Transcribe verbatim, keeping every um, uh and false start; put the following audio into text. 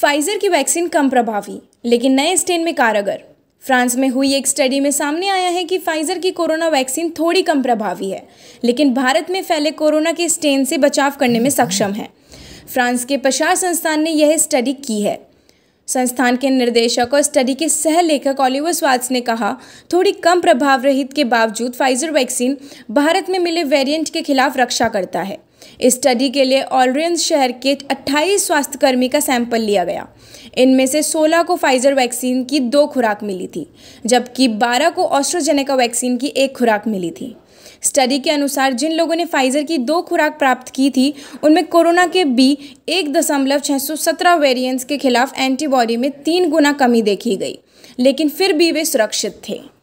Pfizer की vaccine कम प्रभावी लेकिन नए स्ट्रेन में कारगर। फ्रांस में हुई एक स्टडी में सामने आया है कि फाइजर की कोरोना वैक्सीन थोड़ी कम प्रभावी है, लेकिन भारत में फैले कोरोना के स्ट्रेन से बचाव करने में सक्षम है। फ्रांस के प्रसार संस्थान ने यह स्टडी की है। संस्थान के निर्देशक और स्टडी के सह लेखक ओलिवर स्वार्ट्ज ने कहा, थोड़ी कम प्रभाव रहित के बावजूद फाइजर वैक्सीन भारत में मिले वेरिएंट के खिलाफ रक्षा करता है। इस स्टडी के लिए ऑलरेंस शहर के अट्ठाईस स्वास्थ्यकर्मी का सैंपल लिया गया। इनमें से सोलह को फाइजर वैक्सीन की दो खुराक मिली थी, जबकि बारह को एस्ट्राजेनेका वैक्सीन की एक खुराक मिली थी। स्टडी के अनुसार जिन लोगों ने फाइजर की दो खुराक प्राप्त की थी, उनमें कोरोना के बी एक दशमलव छः सौ सत्रह वेरिएंट्स के खिलाफ एंटीबॉडी में तीन गुना कमी देखी गई, लेकिन फिर भी वे सुरक्षित थे।